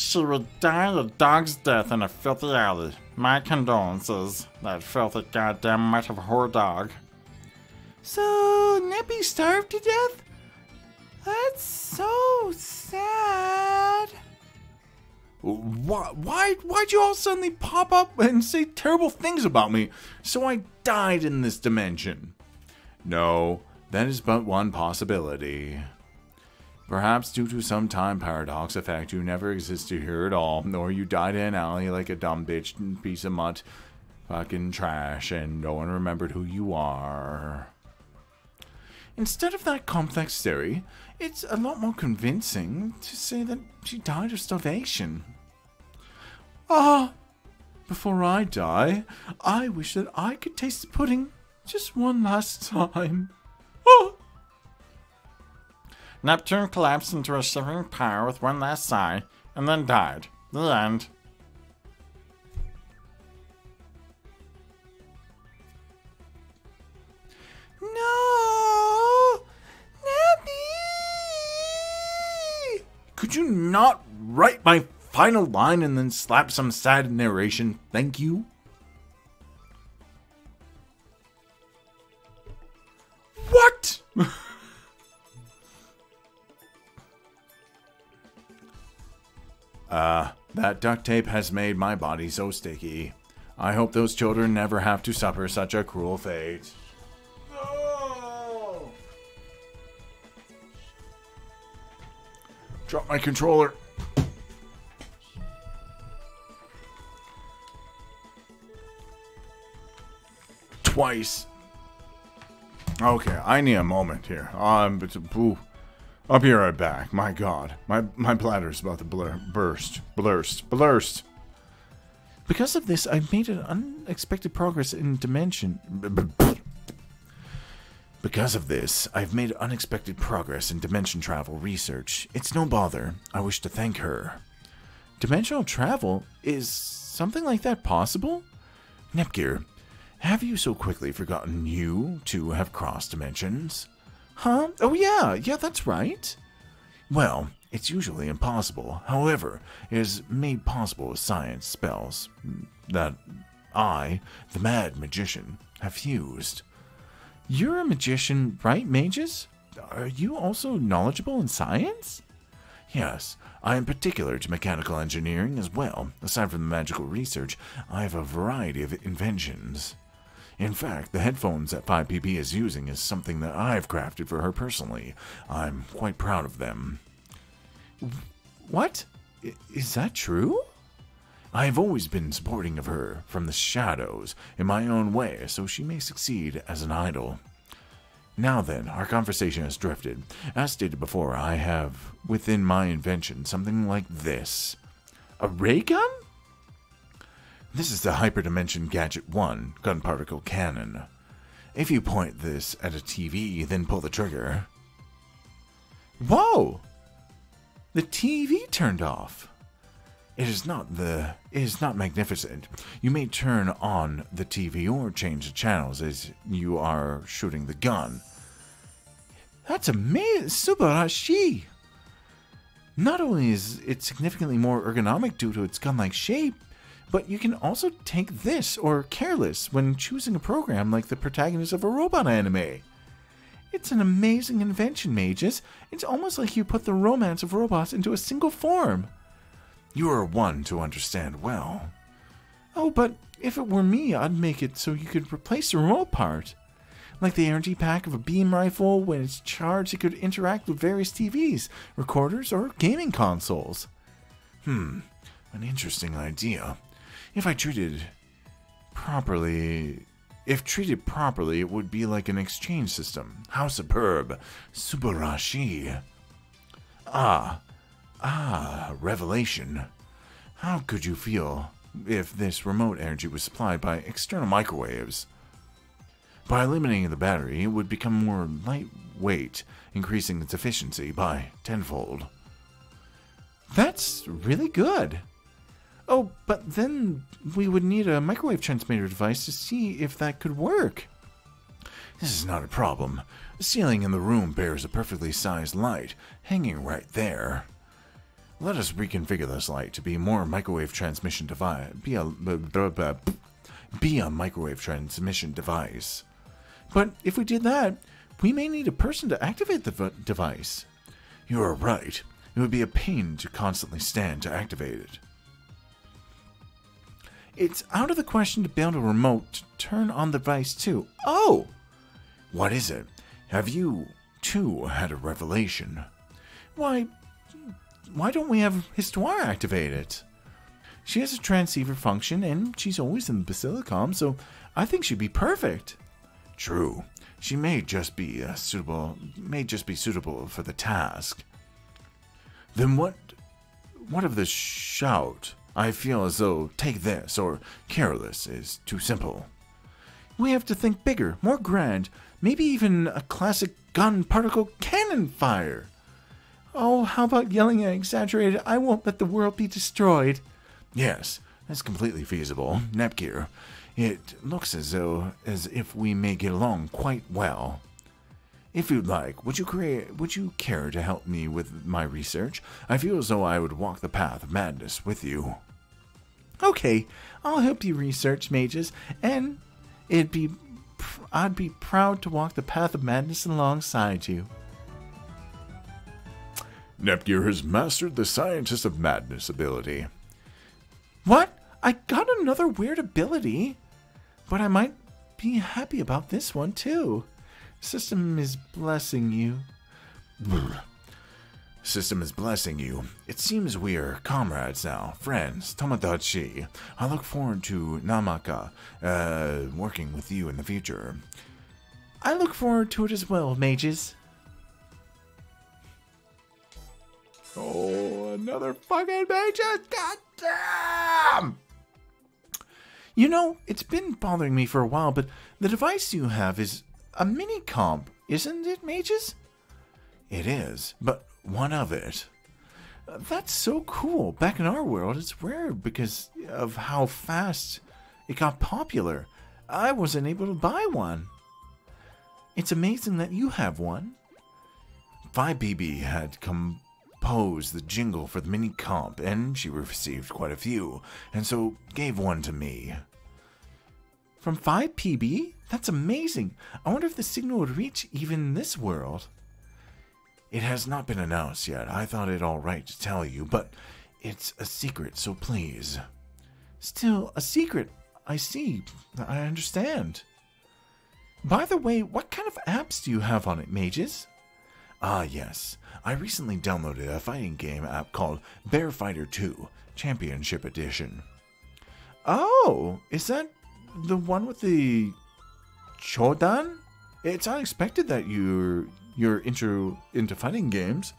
She would die a dog's death in a filthy alley. My condolences. That filthy goddamn mutt of a whore dog. So, Neppy starved to death? That's so sad. Why'd you all suddenly pop up and say terrible things about me? So I died in this dimension. No, that is but one possibility. Perhaps due to some time paradox effect, you never existed here at all, or you died in an alley like a dumb bitch piece of mutt, fucking trash, and no one remembered who you are. Instead of that complex theory, it's a lot more convincing to say that she died of starvation. Before I die, I wish that I could taste the pudding just one last time. Neptune collapsed into a shivering pyre with one last sigh, and then died. The end. No! Neppy! Could you not write my final line and then slap some sad narration? Thank you. What? That duct tape has made my body so sticky. I hope those children never have to suffer such a cruel fate. No! Drop my controller. Twice. Okay, I need a moment here. I'll be right back. My God, my bladder's about to burst. Because of this, I've made an unexpected progress in dimension. Because of this, I've made unexpected progress in dimension travel research. It's no bother. I wish to thank her. Dimensional travel? Is something like that possible? Nepgear, have you so quickly forgotten you two have crossed dimensions? Huh? Oh yeah, that's right. Well, it's usually impossible. However, it is made possible with science spells that I, the mad magician, have fused. You're a magician, right, mages? Are you also knowledgeable in science? Yes, I am particular to mechanical engineering as well. Aside from the magical research, I have a variety of inventions. In fact, the headphones that 5PP is using is something that I've crafted for her personally. I'm quite proud of them. What? Is that true? I have always been supporting of her from the shadows in my own way, so she may succeed as an idol. Now then, our conversation has drifted. As stated before, I have within my invention something like this. A ray gun? This is the Hyperdimension Gadget 1 gun particle cannon. If you point this at a TV, then pull the trigger. Whoa! The TV turned off. It is not magnificent. You may turn on the TV or change the channels as you are shooting the gun. That's amazing! Subarashi! Not only is it significantly more ergonomic due to its gun-like shape, but you can also take this or careless when choosing a program like the protagonist of a robot anime. It's an amazing invention, mages. It's almost like you put the romance of robots into a single form. You are one to understand well. Oh, but if it were me, I'd make it so you could replace the remote part. Like the energy pack of a beam rifle, when it's charged, it could interact with various TVs, recorders, or gaming consoles. An interesting idea. If treated properly, it would be like an exchange system. How superb. Subarashi. Revelation. How could you feel if this remote energy was supplied by external microwaves? By eliminating the battery, it would become more lightweight, increasing its efficiency by tenfold. That's really good. Oh, but then we would need a microwave transmitter device to see if that could work. This is not a problem. The ceiling in the room bears a perfectly sized light, hanging right there. Let us reconfigure this light to be more microwave transmission device. Be a microwave transmission device. But if we did that, we may need a person to activate the device. You are right. It would be a pain to constantly stand to activate it. It's out of the question to build a remote to turn on the device too. Oh! What is it? Have you, too, had a revelation? Why don't we have Histoire activate it? She has a transceiver function, and she's always in the Basilicom, so I think she'd be perfect. True. She may just be suitable for the task. Then what of the shout? I feel as though take this or careless is too simple. We have to think bigger, more grand, maybe even a classic gun particle cannon fire. Oh, how about yelling and exaggerated, I won't let the world be destroyed? Yes, that's completely feasible. Nepgear, it looks as if we may get along quite well. If you'd like, would you care to help me with my research? I feel as though I would walk the path of madness with you. Okay, I'll help you research, mages, and I'd be proud to walk the path of madness alongside you. Nepgear has mastered the Scientist of Madness ability. What? I got another weird ability, but I might be happy about this one too. System is blessing you. System is blessing you. It seems we are comrades now, friends, Tomodachi. I look forward to Namaka, working with you in the future. I look forward to it as well, mages. Oh, another fucking mages! God damn! You know, it's been bothering me for a while, but the device you have is a mini-comp, isn't it, mages? It is, but one of it. That's so cool. Back in our world, it's rare because of how fast it got popular. I wasn't able to buy one. It's amazing that you have one. 5BB had composed the jingle for the mini-comp, and she received quite a few, and so gave one to me. From 5PB? That's amazing. I wonder if the signal would reach even this world. It has not been announced yet. I thought it all right to tell you, but it's a secret, so please. Still, a secret. I see. I understand. By the way, what kind of apps do you have on it, mages? Ah, yes. I recently downloaded a fighting game app called Bear Fighter 2 Championship Edition. Oh, is that the one with the Chodan? It's unexpected that you're into fighting games.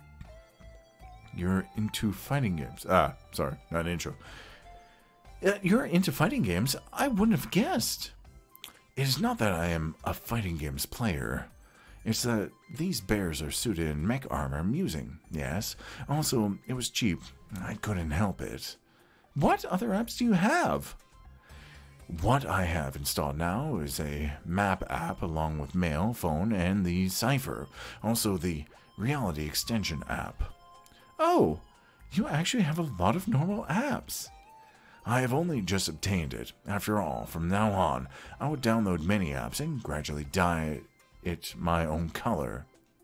You're into fighting games. Ah, sorry, not intro. You're into fighting games? I wouldn't have guessed. It is not that I am a fighting games player. It's that these bears are suited in mech armor amusing, yes. Also, it was cheap. I couldn't help it. What other apps do you have? What I have installed now is a map app along with mail, phone, and the Cypher. Also the Reality Extension app. Oh, you actually have a lot of normal apps. I have only just obtained it. After all, from now on, I would download many apps and gradually dye it my own color.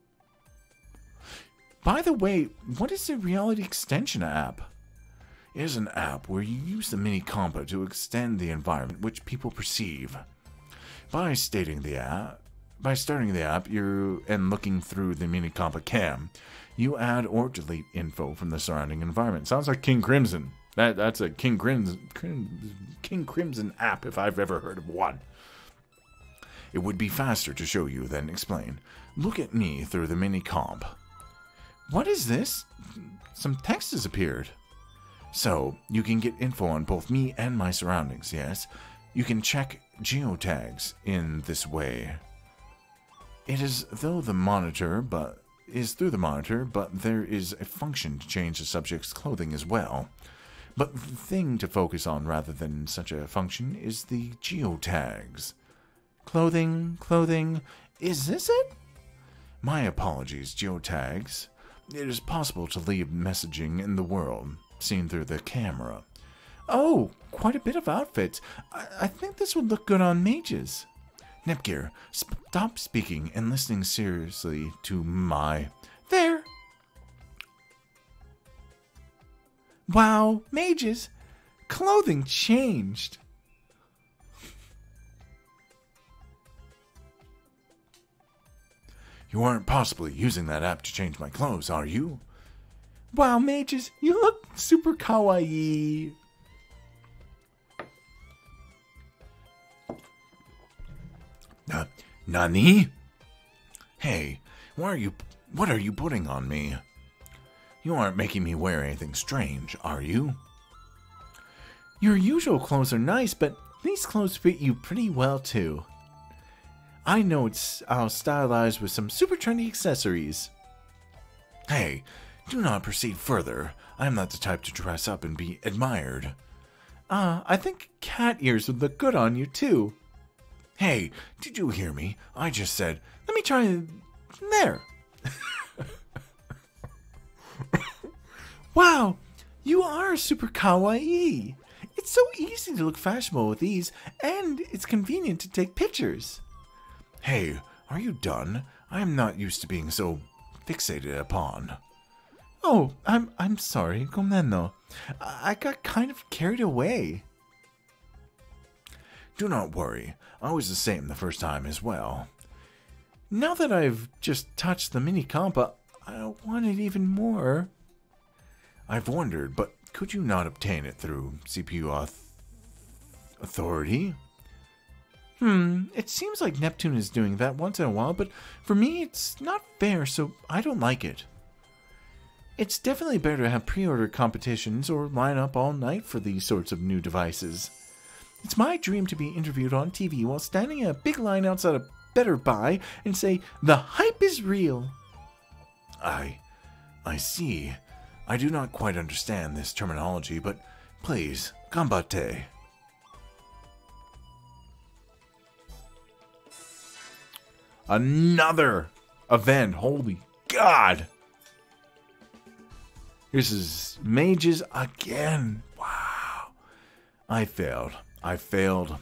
By the way, what is the Reality Extension app? It is an app where you use the mini-compa to extend the environment which people perceive. By starting the app, and looking through the mini-compa cam, you add or delete info from the surrounding environment. Sounds like King Crimson. That's a King Crimson app if I've ever heard of one. It would be faster to show you than explain. Look at me through the mini-comp. What is this? Some text has appeared. So, you can get info on both me and my surroundings, yes? You can check geotags in this way. It is through the monitor, but there is a function to change the subject's clothing as well. But the thing to focus on rather than such a function is the geotags. Clothing, is this it? My apologies, geotags. it is possible to leave messaging in the world, seen through the camera. Oh, quite a bit of outfits. I think this would look good on mages. Nepgear, stop speaking and listening seriously to my... There! Wow, mages! Clothing changed! You aren't possibly using that app to change my clothes, are you? Wow, mages, you look super kawaii! Nani? Hey, what are you putting on me? You aren't making me wear anything strange, are you? Your usual clothes are nice, but these clothes fit you pretty well too. I know it's all stylized with some super trendy accessories. Hey, do not proceed further. I am not the type to dress up and be admired. I think cat ears would look good on you too. Hey, did you hear me? I just said, let me try... There. Wow, you are super kawaii. It's so easy to look fashionable with these, and it's convenient to take pictures. Hey, are you done? I am not used to being so fixated upon. Oh, I'm sorry, gomeno. I got kind of carried away. Do not worry, I was the same the first time as well. Now that I've just touched the mini compa, I want it even more. I've wondered, but could you not obtain it through CPU authority? It seems like Neptune is doing that once in a while, but for me it's not fair, so I don't like it. It's definitely better to have pre-order competitions or line up all night for these sorts of new devices. It's my dream to be interviewed on TV while standing in a big line outside of Better Buy and say, the hype is real. I see. I do not quite understand this terminology, but please, ganbatte. Another event, holy God! This is mages again. Wow. I failed. I failed.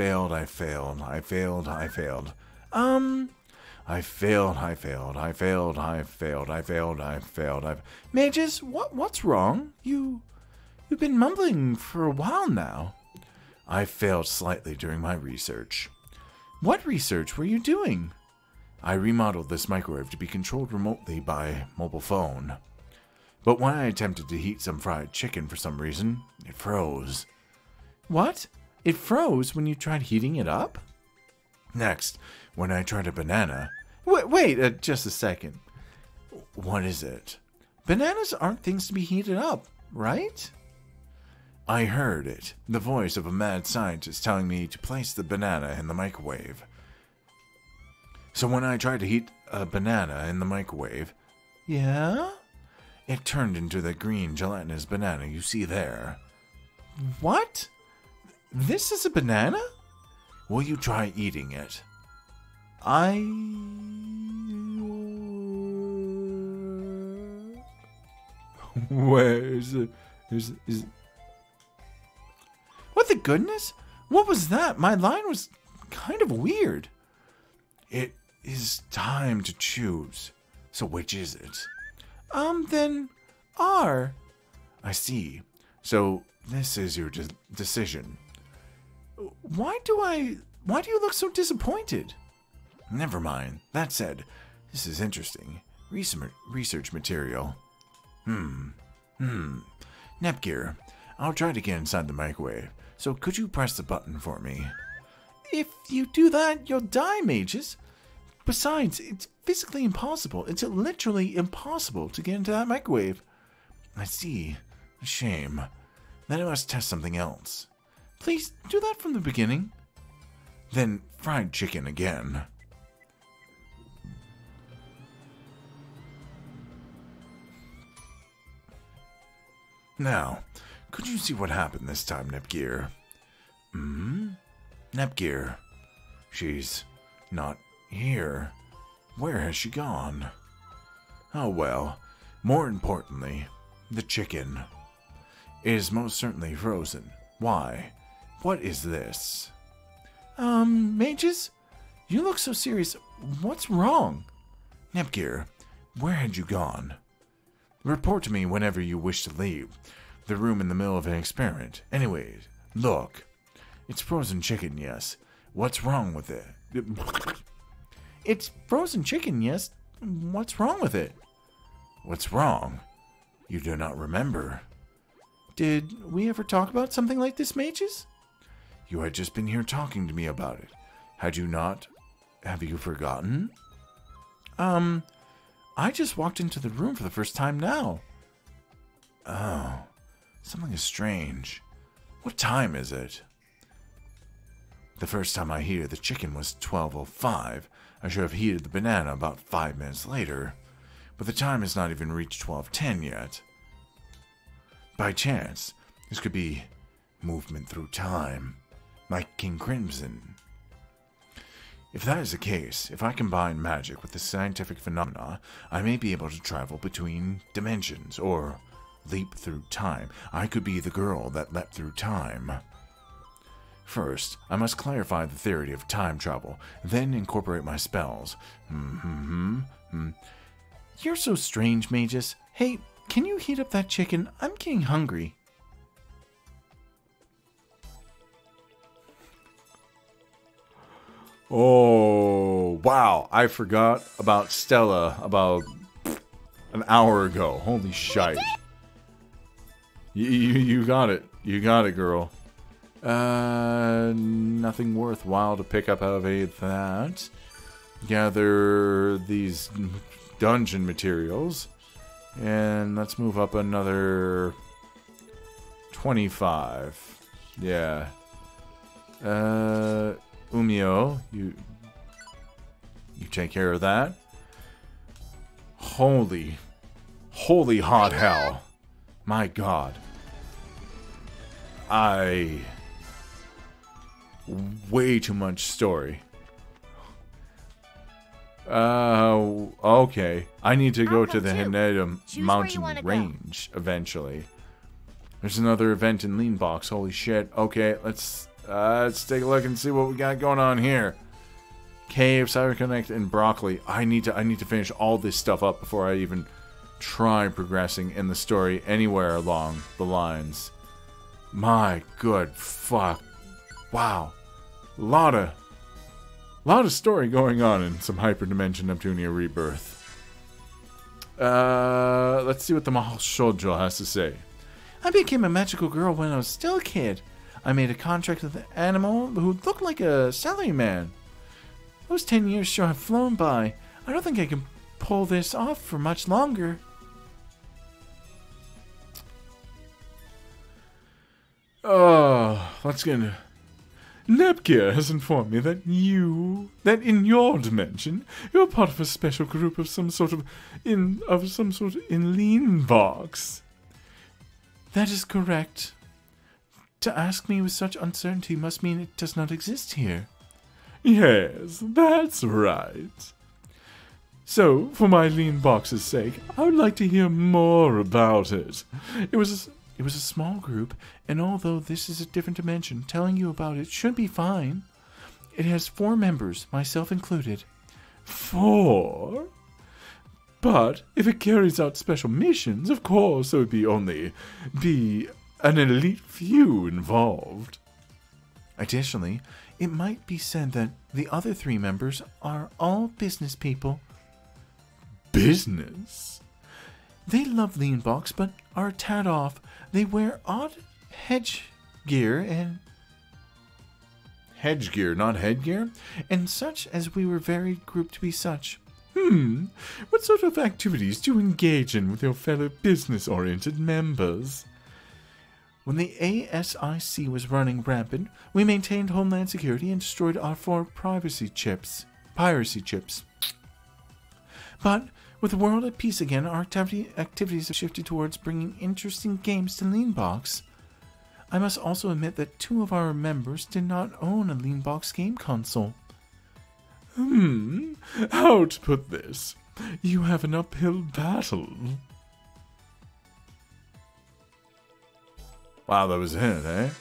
Mages, what's wrong? You've been mumbling for a while now. I failed slightly during my research. What research were you doing? I remodeled this microwave to be controlled remotely by mobile phone. But when I attempted to heat some fried chicken for some reason, it froze. What? It froze when you tried heating it up? Next, when I tried a banana... Wait, just a second. What is it? Bananas aren't things to be heated up, right? I heard it. The voice of a mad scientist telling me to place the banana in the microwave. So when I tried to heat a banana in the microwave... Yeah? It turned into the green gelatinous banana you see there. What? This is a banana? Will you try eating it? Where is it? What the goodness? What was that? My line was kind of weird. It is time to choose. So which is it? Then R. I see. So this is your decision. Why do you look so disappointed? Never mind. That said, this is interesting. Research material. Nepgear, I'll try to get inside the microwave, so could you press the button for me? If you do that, you'll die, mages. Besides, it's physically impossible. It's literally impossible to get into that microwave. I see. A shame. Then I must test something else. Please do that from the beginning. Then fried chicken again. Now, could you see what happened this time, Nepgear? Nepgear. She's not here. Where has she gone? Oh well, More importantly, the chicken is most certainly frozen. Why? What is this? Mages? You look so serious. What's wrong? Nepgear, where had you gone? Report to me whenever you wish to leave the room in the middle of an experiment. Anyways, look. It's frozen chicken, yes. What's wrong with it? It's frozen chicken, yes. What's wrong with it? What's wrong? You do not remember. Did we ever talk about something like this, mages? You had just been here talking to me about it. Had you not? Have you forgotten? I just walked into the room for the first time now. Oh, something is strange. What time is it? The first time I heated the chicken was 12:05. I should have heated the banana about 5 minutes later. But the time has not even reached 12:10 yet. By chance, this could be movement through time, like King Crimson. If that is the case, if I combine magic with the scientific phenomena, I may be able to travel between dimensions, or leap through time. I could be the girl that leapt through time. First, I must clarify the theory of time travel, then incorporate my spells. You're so strange, Magus. Hey, can you heat up that chicken? I'm getting hungry. Oh, wow. I forgot about Stella about an hour ago. Holy shite. You got it. You got it, girl. Nothing worthwhile to pick up out of any of that. Gather these dungeon materials. And let's move up another 25. Yeah. Umio, you take care of that. Holy hot hell. My God. Way too much story. Okay. I need to go to the Henedum mountain range eventually. There's another event in Leanbox. Holy shit. Okay, let's take a look and see what we got going on here. Cave, CyberConnect, and Broccoli. I need to finish all this stuff up before I even try progressing in the story anywhere along the lines. My good fuck. Wow. Lot of story going on in some Hyperdimension Neptunia Rebirth. Let's see what the Mahal Shoujo has to say. I became a magical girl when I was still a kid. I made a contract with an animal who looked like a salaryman. Those 10 years sure have flown by. I don't think I can pull this off for much longer. Oh, that's gonna... Nepgear has informed me that in your dimension, you're part of a special group of some sort in Leanbox. That is correct. To ask me with such uncertainty must mean it does not exist here. Yes, that's right. So, for my Leanbox's sake, I would like to hear more about it. It was a small group, and although this is a different dimension, telling you about it should be fine. It has 4 members, myself included. 4? But if it carries out special missions, of course there would only be an elite few involved. Additionally, it might be said that the other 3 members are all business people. Business? They love Leanbox, but are a tad off. They wear odd hedgegear and... Hedgegear, not headgear? And such as we were very grouped to be such. What sort of activities do you engage in with your fellow business-oriented members? When the ASIC was running rampant, we maintained Homeland Security and destroyed our 4 piracy chips. But with the world at peace again, our activities have shifted towards bringing interesting games to Leanbox. I must also admit that 2 of our members did not own a Leanbox game console. How to put this? You have an uphill battle. Wow, that was it, eh?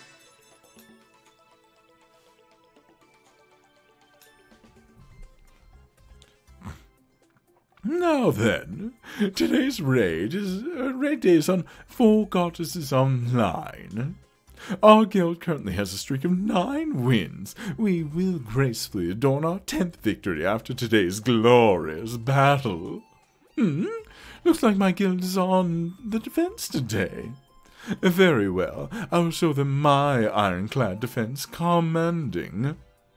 Now then, today's raid day is on Four Goddesses Online. Our guild currently has a streak of 9 wins. We will gracefully adorn our 10th victory after today's glorious battle. Looks like my guild is on the defense today. Very well, I will show them my ironclad defense commanding.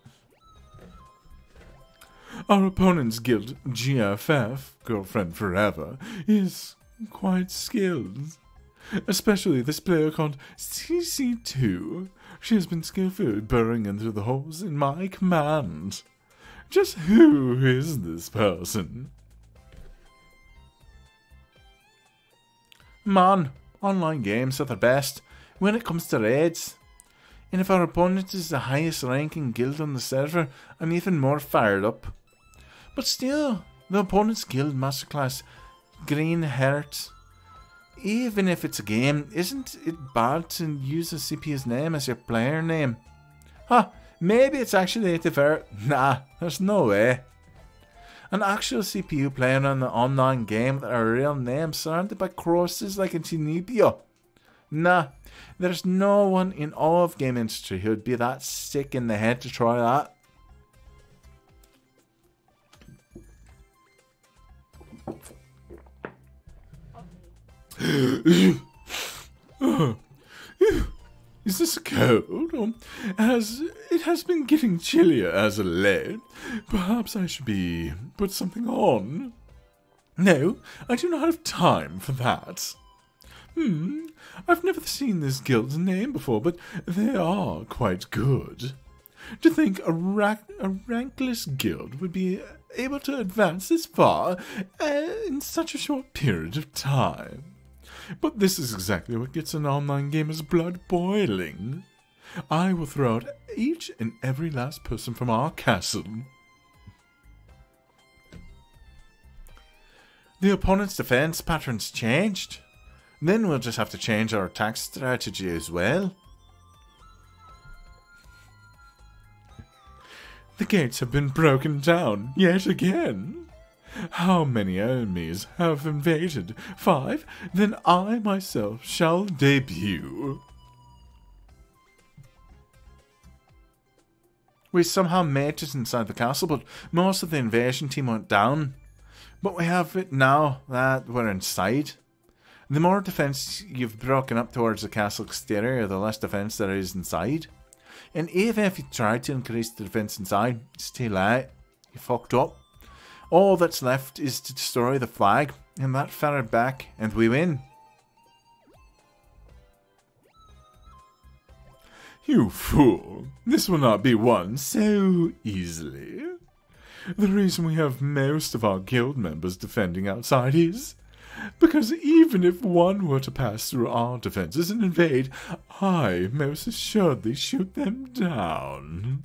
Our opponent's guild, GFF, Girlfriend Forever, is quite skilled. Especially this player called CC2. She has been skillfully burrowing into the holes in my command. Just who is this person? Man, online games are the best when it comes to raids. And if our opponent is the highest ranking guild on the server, I'm even more fired up. But still, the opponent's guild masterclass, Green Heart. Even if it's a game, isn't it bad to use a CPU's name as your player name? Maybe it's actually a divert. Nah, there's no way. An actual CPU playing on an online game with a real name surrounded by crosses like in Tinibio. Nah, there's no one in all of game industry who would be that sick in the head to try that. Is this a cold? Or it has been getting chillier as of late. Perhaps I should put something on. No, I do not have time for that. I've never seen this guild's name before, but they are quite good. To think a rankless guild would be able to advance this far in such a short period of time. But this is exactly what gets an online gamer's blood boiling. I will throw out each and every last person from our castle. The opponent's defense patterns changed. Then we'll just have to change our attack strategy as well. The gates have been broken down yet again. How many enemies have invaded? 5? Then I myself shall debut. We somehow made it inside the castle, but most of the invasion team went down. But we have it now that we're inside. The more defense you've broken up towards the castle exterior, the less defense there is inside. And even if you try to increase the defense inside, it's too late. You fucked up. All that's left is to destroy the flag, and that far back, and we win. You fool! This will not be won so easily. The reason we have most of our guild members defending outside is because even if one were to pass through our defences and invade, I most assuredly shoot them down.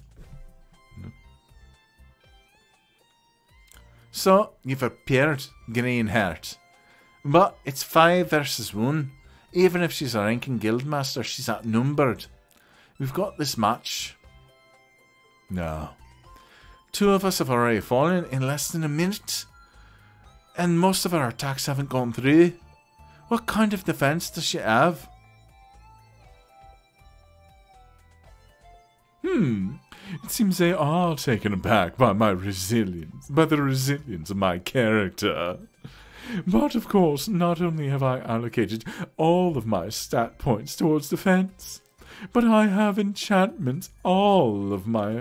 So, you've appeared, Green Heart. But it's 5 versus 1. Even if she's a ranking guildmaster, she's outnumbered. We've got this match. No. 2 of us have already fallen in less than a minute. And most of our attacks haven't gone through. What kind of defense does she have? It seems they are taken aback by my resilience, by the resilience of my character. But of course, not only have I allocated all of my stat points towards defense, but I have enhanced all of my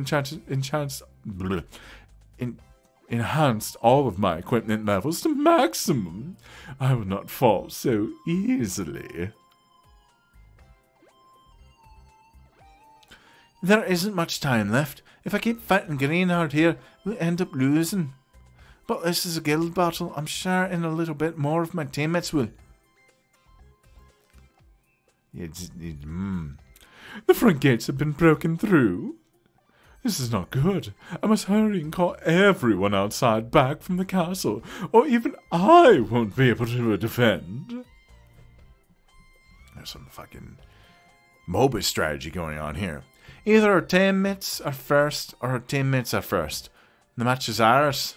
equipment levels to maximum. I will not fall so easily. There isn't much time left. If I keep fighting Greenheart here, we'll end up losing. But this is a guild battle. I'm sure in a little bit more of my teammates will. The front gates have been broken through. This is not good. I must hurry and call everyone outside back from the castle, or even I won't be able to defend. There's some fucking MOBA strategy going on here. Either our teammates are first or our teammates are first. The match is ours.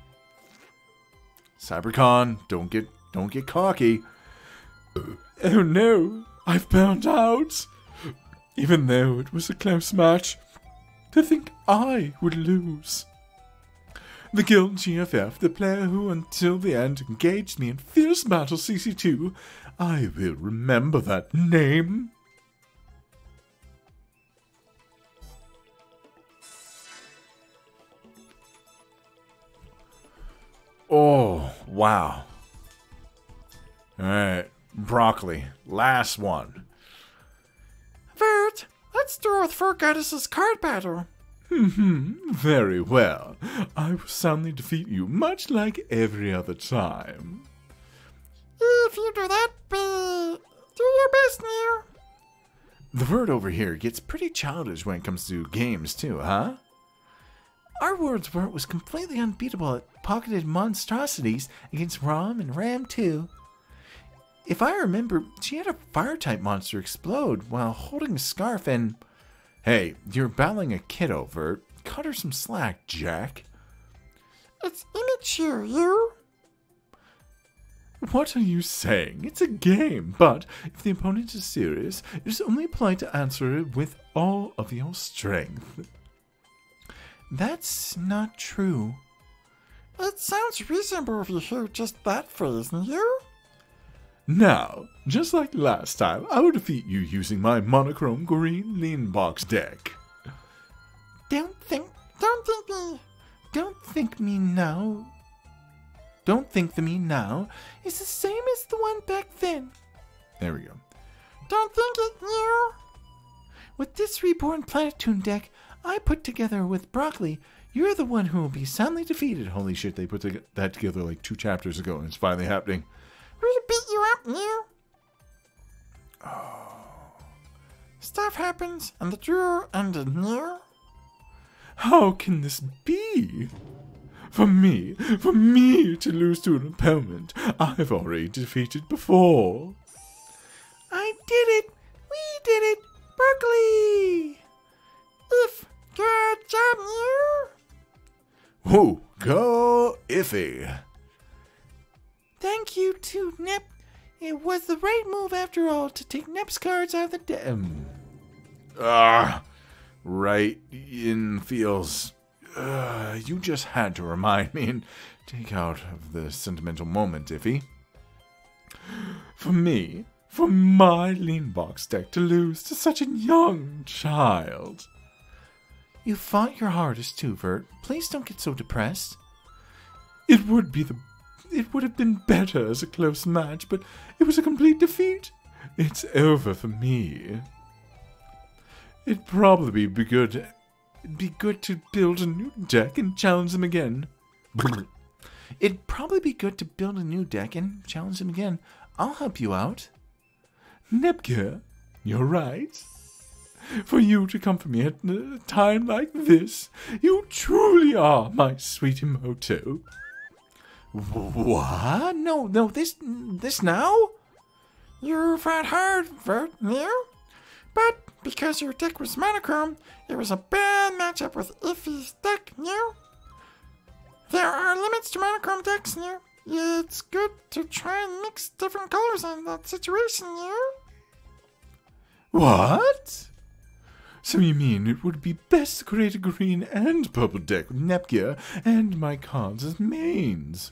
Cybercon, don't get cocky. Oh no, I've found out. Even though it was a close match, to think I would lose. The Guild GFF, the player who until the end engaged me in fierce battle CC2, I will remember that name. Oh, wow. Alright, Broccoli, last one. Vert, let's start with Fur Goddess's card battle. Very well. I will soundly defeat you, much like every other time. If you do that, do your best, Nier. The Vert over here gets pretty childish when it comes to games too, huh? Our world's Vert was completely unbeatable at pocketed monstrosities against Rom and Ram too. If I remember, she had a fire-type monster explode while holding a scarf and... Hey, you're battling a kiddo, Vert. Cut her some slack, Jack. It's immature, you. What are you saying? It's a game, but if the opponent is serious, it is only polite to answer it with all of your strength. That's not true. It sounds reasonable if you hear just that phrase, you. Now, just like last time, I will defeat you using my monochrome green lean box deck. Don't think me now. Don't think the me now is the same as the one back then. There we go. Don't think it, you. With this reborn Planetoon deck I put together with Broccoli, you're the one who will be soundly defeated. Holy shit, they put that together like 2 chapters ago and it's finally happening. We beat you up, you. Oh. Stuff happens, and the duel ended, you. How can this be? For me to lose to an opponent I've already defeated before. I did it! We did it! Broccoli! Good job, you. Woo, go Iffy. Thank you to Nep. It was the right move after all to take Nep's cards out of the deck. Right in feels. You just had to remind me and take out of the sentimental moment, Iffy. For me, for my lean box deck to lose to such a young child. You fought your hardest too, Vert. Please don't get so depressed. It would have been better as a close match, but it was a complete defeat. It's over for me. It'd probably be good to build a new deck and challenge them again. It'd probably be good to build a new deck and challenge them again. I'll help you out. Nepgear, you're right. For you to come for me at a time like this, you truly are my sweet Emoto. What? No, this now? You fought hard, Vert, you. But because your deck was monochrome, it was a bad matchup with Iffy's deck, you. There are limits to monochrome decks, you. It's good to try and mix different colors in that situation, you. What? So you mean it would be best to create a green and purple deck with Nepgear and my cards as mains?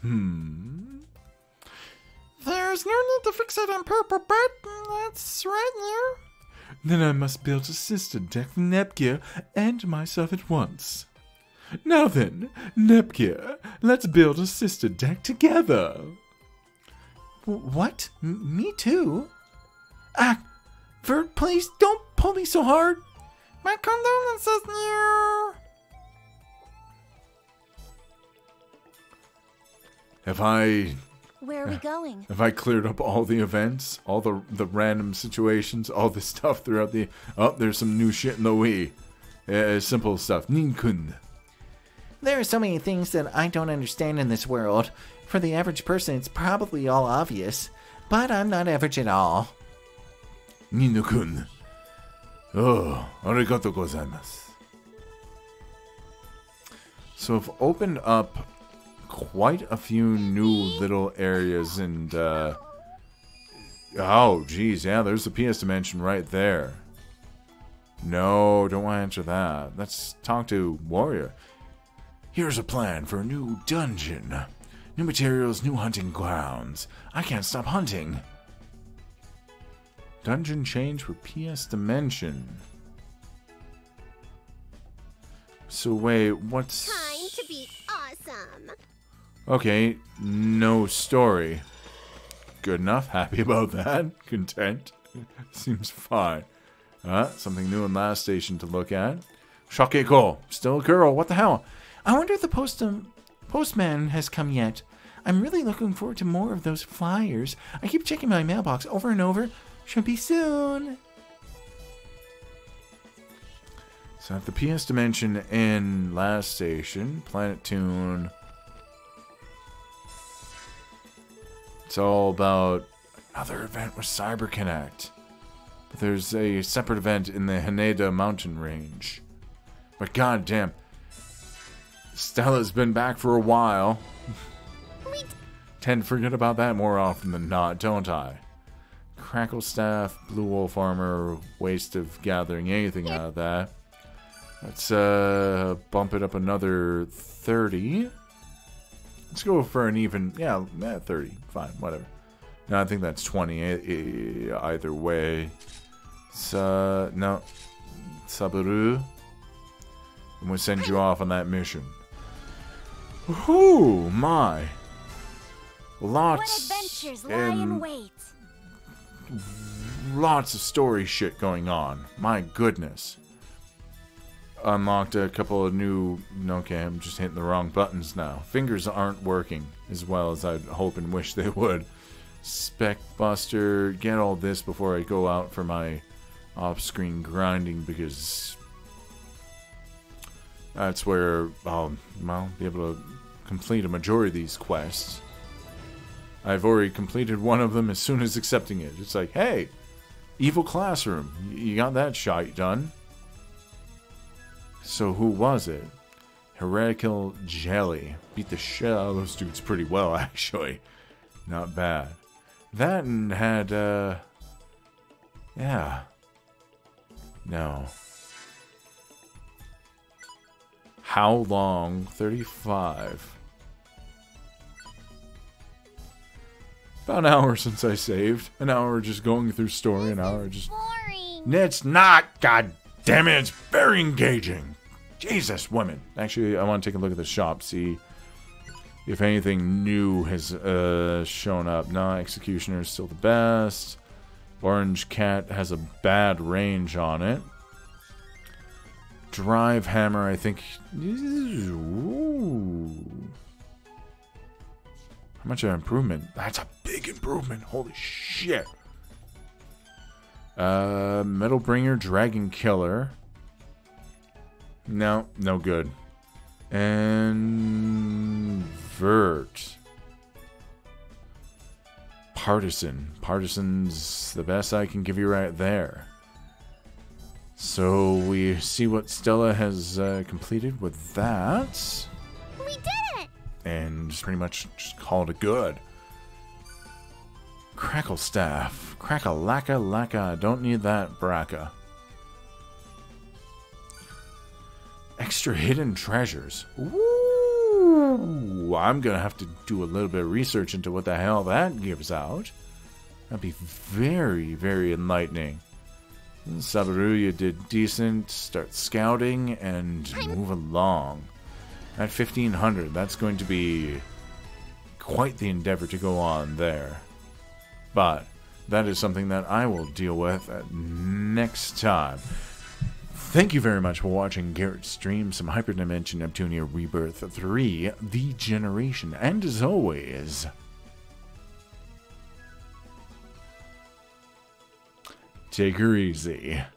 There's no need to fix it in purple, but that's right, you. Then I must build a sister deck with Nepgear and myself at once. Now then, Nepgear, let's build a sister deck together. What? Me too? Vert, please don't pull me so hard. My condolences, you. Where are we going? Have I cleared up all the events, all the random situations, all the stuff throughout the... Oh, there's some new shit in the Wii. Simple stuff. Ninkun. There are so many things that I don't understand in this world. For the average person, it's probably all obvious. But I'm not average at all. Ninokun. Oh, arigato gozaimasu. So I've opened up quite a few new little areas and, oh, geez, yeah, there's the PS Dimension right there. No, don't want to answer that. Let's talk to Warrior. Here's a plan for a new dungeon. New materials, new hunting grounds. I can't stop hunting. Dungeon change for PS Dimension. So wait, what's... Time to be awesome. Okay, no story. Good enough, happy about that. Content. Seems fine. Something new in last station to look at. Shakeko, still a girl, what the hell? I wonder if the postman has come yet. I'm really looking forward to more of those flyers. I keep checking my mailbox over and over. Should be soon. So at the PS Dimension in last station, Planet Toon. It's all about another event with CyberConnect. But there's a separate event in the Haneda mountain range. But goddamn, Stella's been back for a while. Tend to forget about that more often than not, don't I? Crackle Staff, Blue Wolf Armor, waste of gathering anything out of that. Let's bump it up another 30. Let's go for an even, yeah, 30. Fine, whatever. No, I think that's 20 either way. No. Saburu. I'm gonna send you off on that mission. Whoo, my. What adventures lie in wait? Lots of story shit going on. My goodness. Unlocked a couple of new... Okay, I'm just hitting the wrong buttons now. Fingers aren't working as well as I'd hope and wish they would. Spec Buster. Get all this before I go out for my off-screen grinding because that's where I'll be able to complete a majority of these quests. I've already completed one of them as soon as accepting it. It's like, hey, Evil Classroom, you got that shite done. So who was it? Heretical Jelly. Beat the shit out of those dudes pretty well, actually. Not bad. That and had, yeah. No. How long? 35. About an hour since I saved. An hour just going through story, an hour just... Boring. It's not! God damn it, it's very engaging! Jesus, women. Actually, I want to take a look at the shop, see if anything new has shown up. No, Executioner is still the best. Orange Cat has a bad range on it. Drive Hammer, I think... Ooh. How much of an improvement? That's a big improvement. Holy shit. Metal Bringer, Dragon Killer. No, no good. And Vert. Partisan. Partisan's the best I can give you right there. So we see what Stella has completed with that. We did it! And pretty much just call it a good. Crackle Staff. Crack-a-lacka lacka. Don't need that, Braca. Extra hidden treasures. Ooh, I'm gonna have to do a little bit of research into what the hell that gives out. That'd be very, very enlightening. Sabaruya did decent. Start scouting and move along. At 1500, that's going to be quite the endeavor to go on there. But that is something that I will deal with next time. Thank you very much for watching Garrett's stream, some Hyperdimension Neptunia Rebirth 3, The Generation, and as always, take her easy.